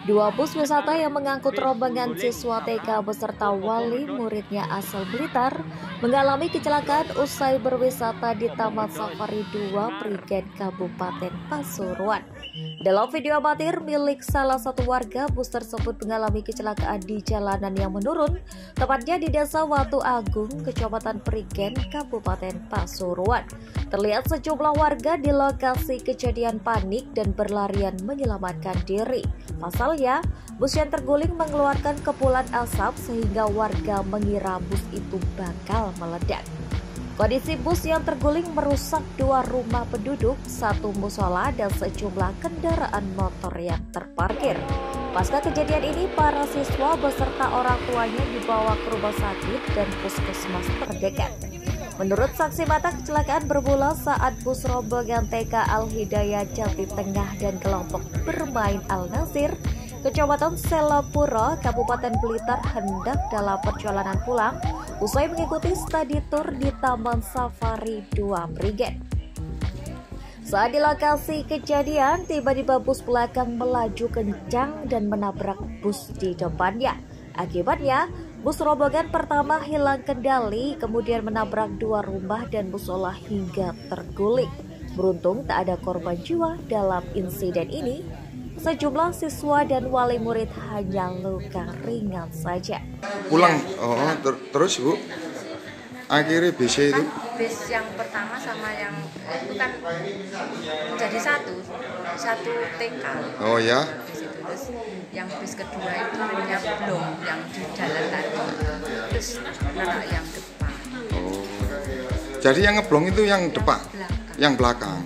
Dua bus wisata yang mengangkut rombongan siswa TK beserta wali muridnya asal Blitar mengalami kecelakaan usai berwisata di Taman Safari 2 Prigen Kabupaten Pasuruan. Dalam video amatir milik salah satu warga, bus tersebut mengalami kecelakaan di jalanan yang menurun, tepatnya di Desa Watu Agung, Kecamatan Prigen, Kabupaten Pasuruan. Terlihat sejumlah warga di lokasi kejadian panik dan berlarian menyelamatkan diri. Pasalnya, bus yang terguling mengeluarkan kepulan asap sehingga warga mengira bus itu bakal meledak. Kondisi bus yang terguling merusak 2 rumah penduduk, 1 musola, dan sejumlah kendaraan motor yang terparkir. Pasca kejadian ini, para siswa beserta orang tuanya dibawa ke rumah sakit dan puskesmas terdekat. Menurut saksi mata, kecelakaan bermula saat bus rombongan TK Al-Hidayah Jati Tengah dan kelompok bermain Al-Nasir, Kecamatan Selapuro, Kabupaten Blitar hendak dalam perjalanan pulang usai mengikuti study tour di Taman Safari 2 Prigen. Saat di lokasi kejadian, tiba-tiba bus belakang melaju kencang dan menabrak bus di depannya. Akibatnya, bus rombongan pertama hilang kendali, kemudian menabrak 2 rumah dan musola hingga terguling. Beruntung tak ada korban jiwa dalam insiden ini. Sejumlah siswa dan wali murid hanya luka ringan saja. Pulang, terus Bu, akhirnya bis itu? Bis yang pertama sama yang itu kan jadi satu TK. Oh ya? Terus yang bis kedua itu remnya belum, yang di jalan tadi. Terus anak yang depan. Oh, jadi yang ngeblong itu yang depan? Yang belakang.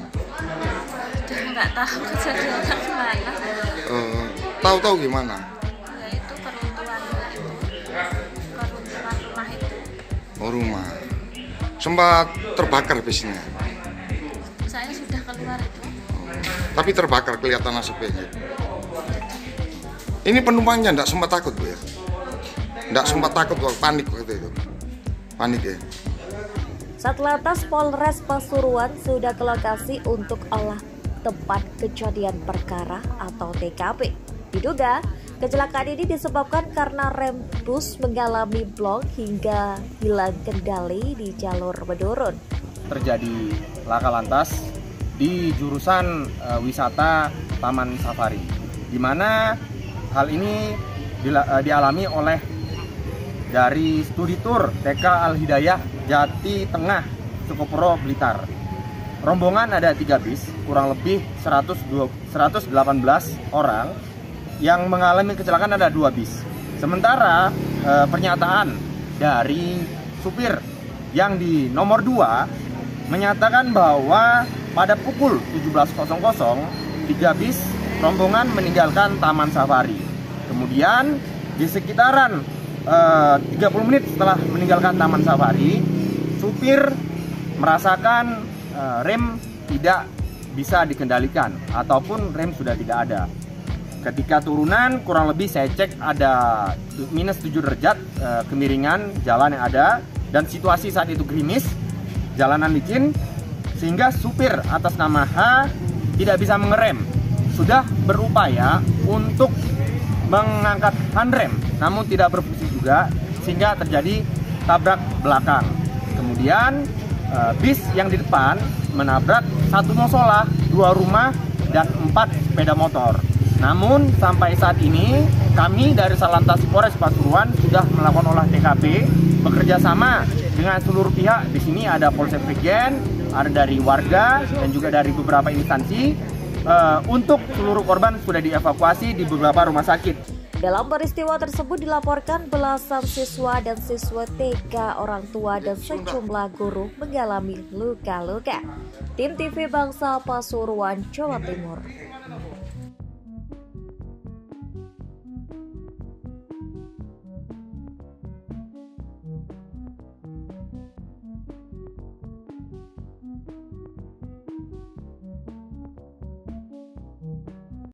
Nggak tahu kejadiannya gimana. Tahu-tahu gimana? Ya itu keruntuhan rumah itu. Oh, rumah. Sempat terbakar bisnya? Saya sudah keluar itu. Tapi terbakar kelihatan asapnya. Ini penumpangnya enggak sempat takut Bu ya? Enggak sempat takut waktu panik waktu itu? Panik ya? Satlantas Polres Pasuruan sudah ke lokasi untuk olah tempat kejadian perkara atau TKP. Diduga, kecelakaan ini disebabkan karena rem bus mengalami blong hingga hilang kendali di jalur menurun. Terjadi laka lantas di jurusan wisata Taman Safari, di mana hal ini dialami oleh dari studi tour TK Al-Hidayah Jati Tengah, Sukopuro, Blitar. Rombongan ada 3 bis, kurang lebih 118 orang. Yang mengalami kecelakaan ada 2 bis. Sementara pernyataan dari supir yang di nomor 2 menyatakan bahwa pada pukul 17.00 3 bis rombongan meninggalkan Taman Safari. Kemudian di sekitaran 30 menit setelah meninggalkan Taman Safari, supir merasakan rem tidak bisa dikendalikan ataupun rem sudah tidak ada. Ketika turunan kurang lebih saya cek ada minus 7 derajat kemiringan jalan yang ada, dan situasi saat itu gerimis, jalanan licin, sehingga supir atas nama H tidak bisa mengerem. Sudah berupaya untuk mengangkat handrem namun tidak berfungsi juga, sehingga terjadi tabrak belakang. Kemudian bis yang di depan menabrak 1 musola, 2 rumah, dan 4 sepeda motor. Namun sampai saat ini kami dari Satlantas Polres Pasuruan sudah melakukan olah TKP bekerja sama dengan seluruh pihak. Di sini ada Polsek Prigen, ada dari warga dan juga dari beberapa instansi. Untuk seluruh korban sudah dievakuasi di beberapa rumah sakit. Dalam peristiwa tersebut dilaporkan belasan siswa dan siswa TK, orang tua, dan sejumlah guru mengalami luka-luka. Tim TV Bangsa Pasuruan, Jawa Timur.